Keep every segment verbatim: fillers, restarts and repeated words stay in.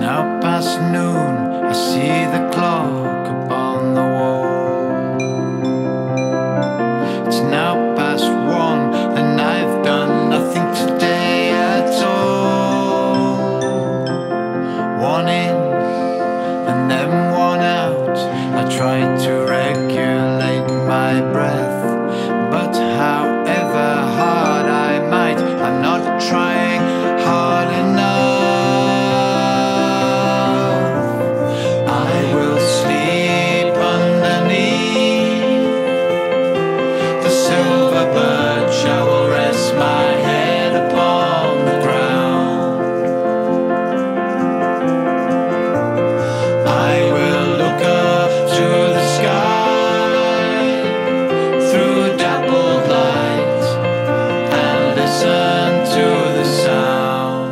now past noon, I see the clock upon the wall. It's now past one, and I've done nothing today at all. One in, and then one out. I tried to regulate my breath, but however hard I might, I'm not trying hard enough. I will sleep underneath the silver birch. I will rest my head upon the ground. I will look up to the sky through dappled light and listen to the sound.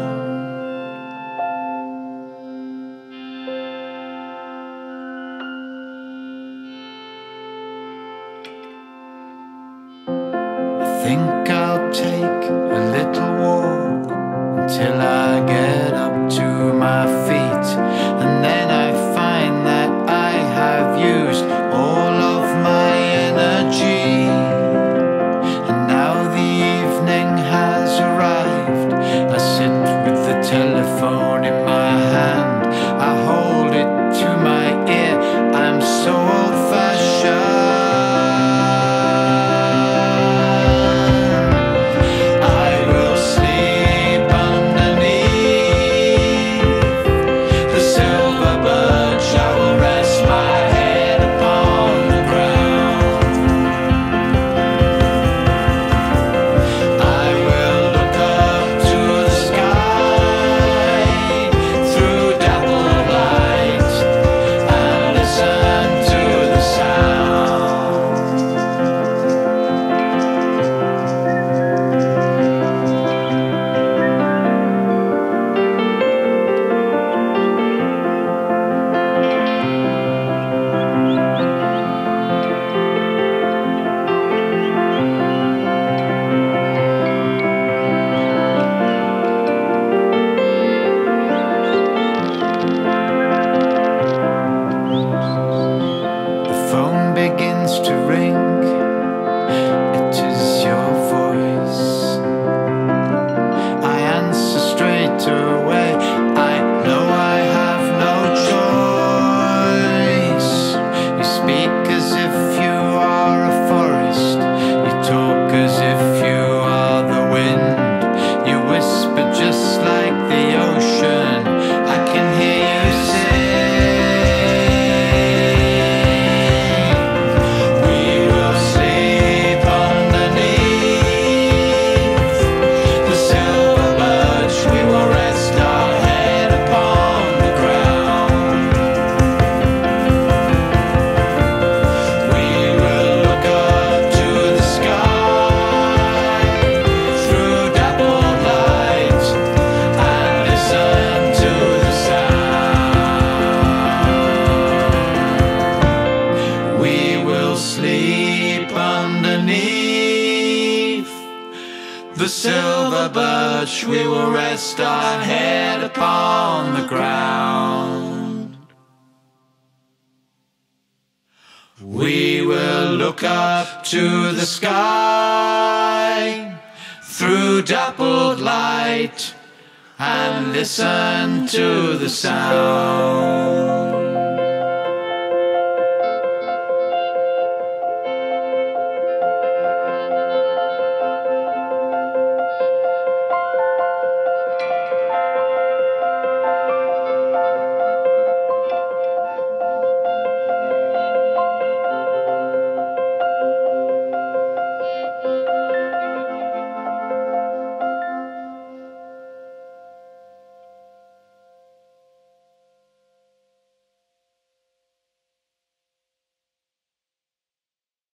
I think I'll take a little walk until I get up to my feet, and then I find that I have used all of my energy. And now the evening has arrived. I sit with the telephone in my hand. I hold it to my ear. I'm so old-fashioned. I will sleep underneath the silver birch. I will rest my head upon the ground. I will look up to the sky through dappled light and listen to the sound. The phone begins to ring. It is your voice. I answer straight away. I know I have no choice. You speak as if you are a forest. You talk as if you are the wind. You whisper just like the ocean. I can hear you sing. We will sleep underneath the silver birch. We will rest our head upon the ground. We will look up to the sky through dappled light and listen to the sound. We will sleep underneath the silver birch. We will rest our head upon the ground. We will look up to the sky through dappled light and listen to the sound.